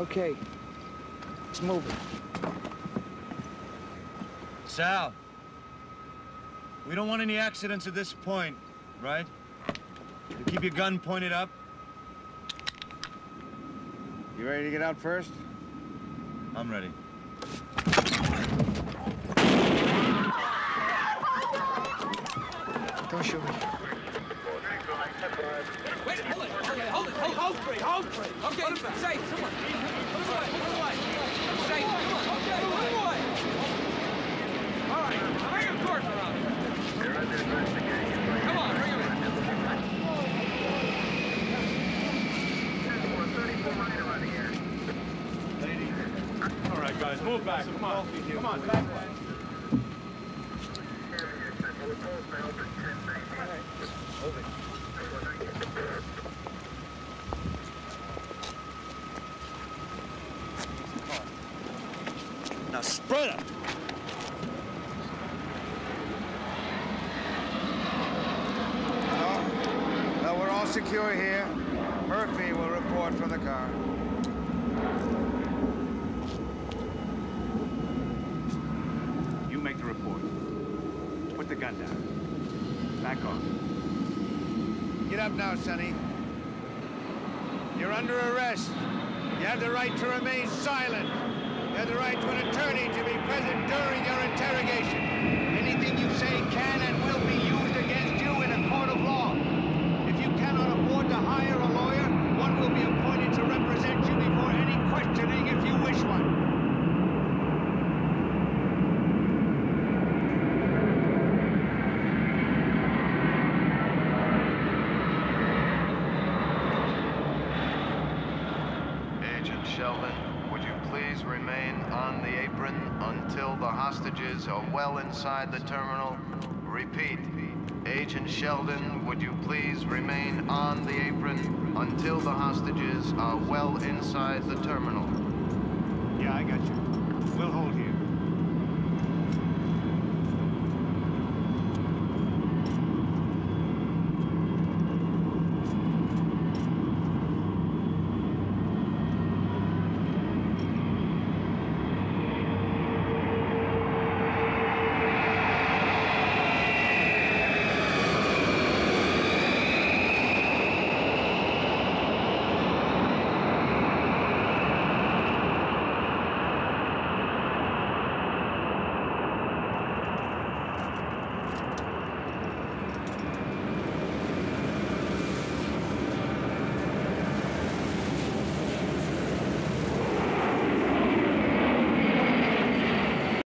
Okay. Let's move it. Sal, we don't want any accidents at this point, right? You keep your gun pointed up. You ready to get out first? I'm ready. Don't shoot me. Wait, hold it. Okay, hold it. Hold free. Okay, safe. Come on. Put it away. Safe. Come on. Okay, put it away. All right. Bring him towards around. Come on, bring him in. All right, guys, move back. Come on. Come on, back. Now spread up. No, we're all secure here. Murphy will report from the car. You make the report. Put the gun down. Back off. Get up now, Sonny. You're under arrest. You have the right to remain silent. You have the right to an attorney to be present during your interrogation. Anything you say can and will be used against you in a court of law. If you cannot afford to hire a lawyer, one will be appointed to represent you before any questioning if you wish one. Agent Sheldon, would you please remain on the apron until the hostages are well inside the terminal? Repeat. Agent Sheldon, would you please remain on the apron until the hostages are well inside the terminal? Yeah, I got you. We'll hold here.